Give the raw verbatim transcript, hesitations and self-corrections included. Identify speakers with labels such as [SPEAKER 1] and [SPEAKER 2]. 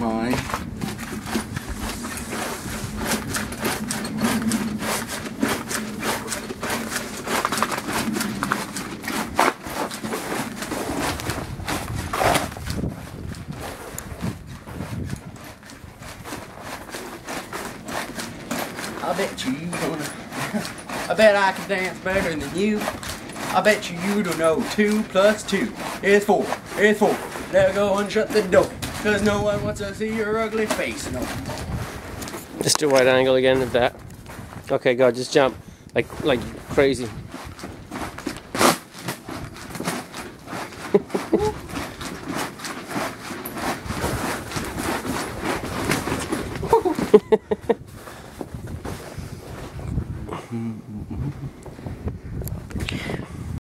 [SPEAKER 1] mine. I bet you you gonna. I bet I can dance better than you. I bet you you don't know two plus two is four. It's four. Now go and shut the door, cause no one wants to see your ugly face no more.
[SPEAKER 2] Just do a wide angle again of that. Okay, go. Just jump like like crazy.